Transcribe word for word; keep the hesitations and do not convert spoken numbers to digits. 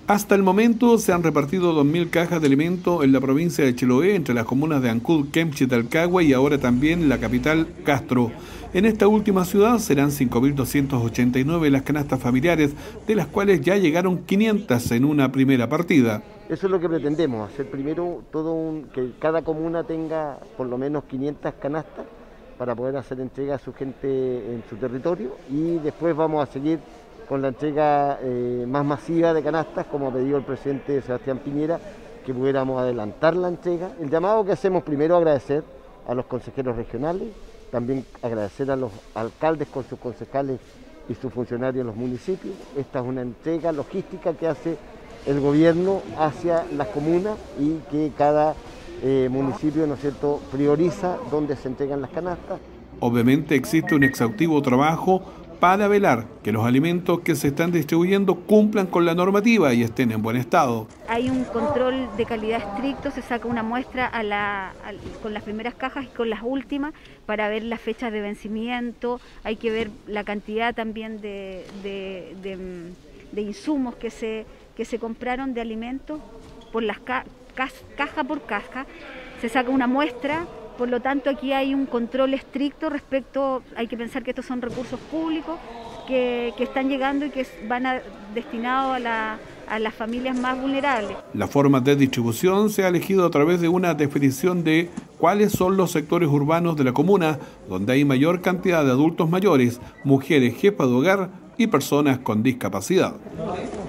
Hasta el momento se han repartido dos mil cajas de alimento en la provincia de Chiloé, entre las comunas de Ancud, Kempchi, Talcahué y ahora también la capital, Castro. En esta última ciudad serán cinco mil doscientas ochenta y nueve las canastas familiares, de las cuales ya llegaron quinientas en una primera partida. Eso es lo que pretendemos, hacer primero todo un, que cada comuna tenga por lo menos quinientas canastas para poder hacer entrega a su gente en su territorio, y después vamos a seguir con la entrega eh, más masiva de canastas, como ha pedido el presidente Sebastián Piñera, que pudiéramos adelantar la entrega. El llamado que hacemos primero, agradecer a los consejeros regionales, también agradecer a los alcaldes con sus concejales y sus funcionarios en los municipios. Esta es una entrega logística que hace el gobierno hacia las comunas y que cada eh, municipio, ¿no es cierto?, prioriza dónde se entregan las canastas. Obviamente existe un exhaustivo trabajo para velar que los alimentos que se están distribuyendo cumplan con la normativa y estén en buen estado. Hay un control de calidad estricto, se saca una muestra a la, a, con las primeras cajas y con las últimas para ver las fechas de vencimiento, hay que ver la cantidad también de, de, de, de insumos que se, que se compraron de alimentos por las ca, ca, caja por caja, se saca una muestra. Por lo tanto, aquí hay un control estricto respecto, hay que pensar que estos son recursos públicos que, que están llegando y que van a, destinados a, la, a las familias más vulnerables. La forma de distribución se ha elegido a través de una definición de cuáles son los sectores urbanos de la comuna, donde hay mayor cantidad de adultos mayores, mujeres jefas de hogar y personas con discapacidad.